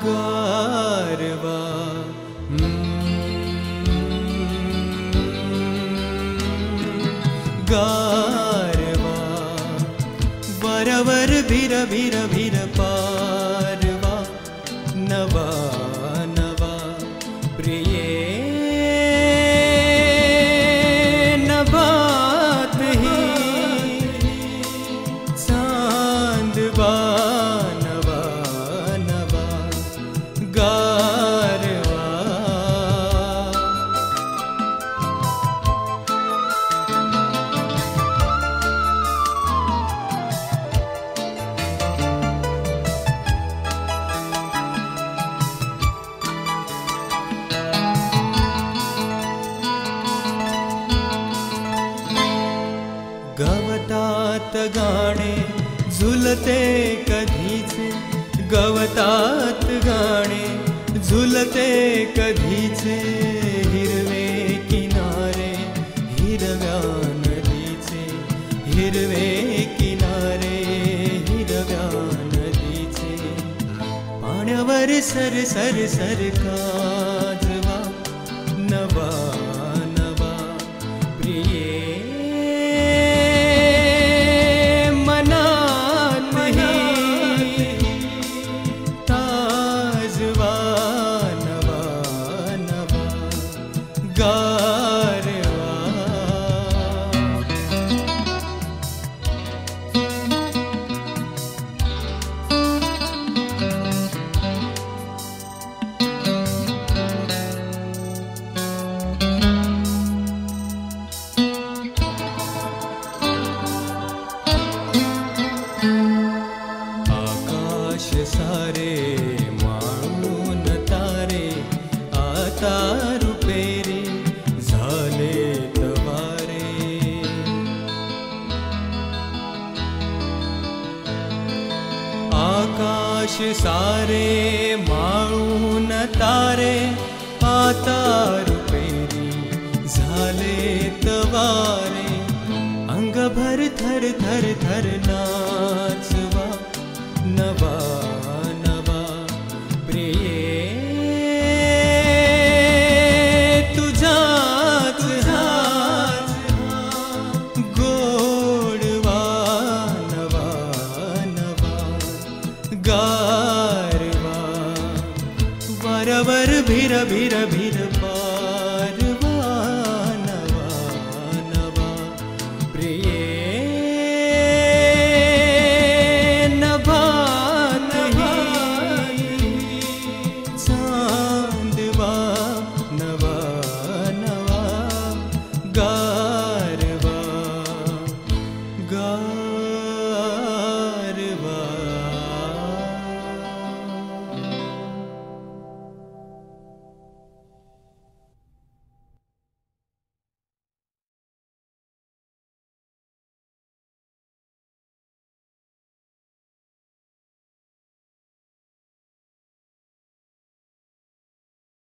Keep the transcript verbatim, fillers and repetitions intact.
गारवा गारवा वरवर भिर भिर भिर पारवा नवा नवा प्रिये नभात ही चांदवा नवा नवा गारवा गवतात गाणे झुलते कधीचे गवतात गाणे झुलते कधीचे हिरवे किनारे हिरव्या नदीचे हिरवे किनारे हिरव्या नदीचे पाण्यावर सर सर सर काजवा नवा नवा प्रिये सारे माळून तारे आता रुपेरी झाले तवारे आकाश सारे माळून तारे आता रुपेरी झाले तवारे अंगभर थर थर थर नाचवा नवा नवा प्रिये तुझाच हात गोडवा नवा नवा गारवा वरवर भिर भिर भिर